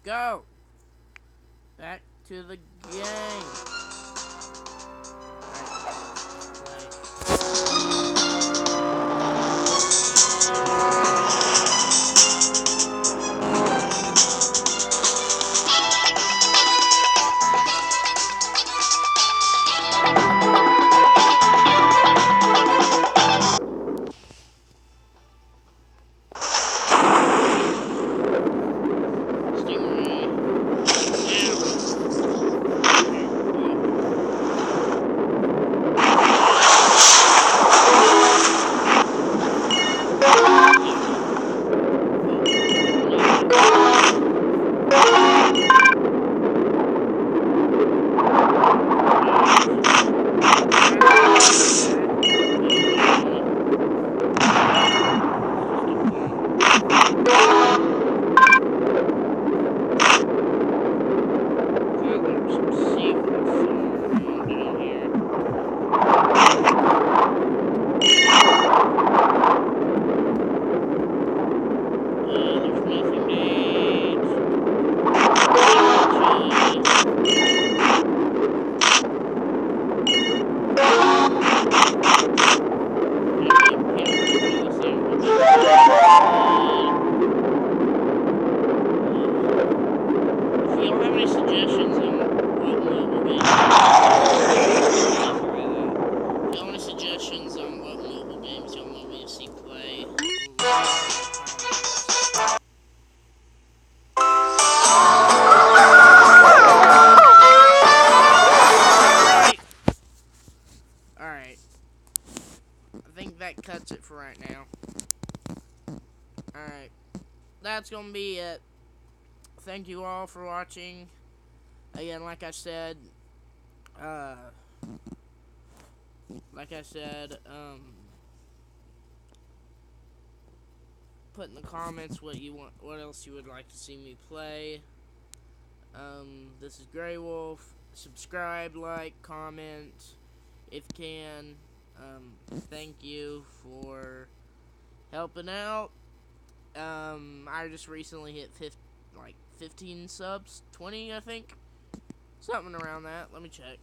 go. Back to the game. That cuts it for right now. Alright. That's gonna be it. Thank you all for watching. Again, like I said, put in the comments what you want, what else you would like to see me play. This is Grey Wolf. Subscribe, like, comment if you can. Thank you for helping out. I just recently hit 15 subs, 20 I think, something around that. Let me check.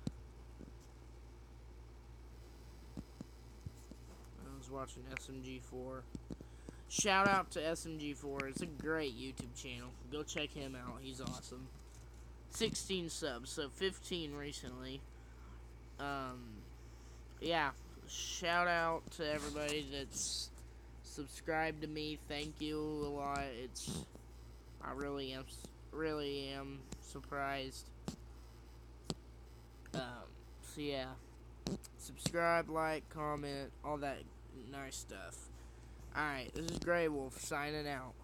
I was watching SMG4. Shout out to SMG4. It's a great YouTube channel. Go check him out. He's awesome. 16 subs, so 15 recently. Yeah, shout out to everybody that's subscribed to me. Thank you a lot. I really am surprised. So yeah, subscribe, like, comment, all that nice stuff. Alright, this is Grey Wolf signing out.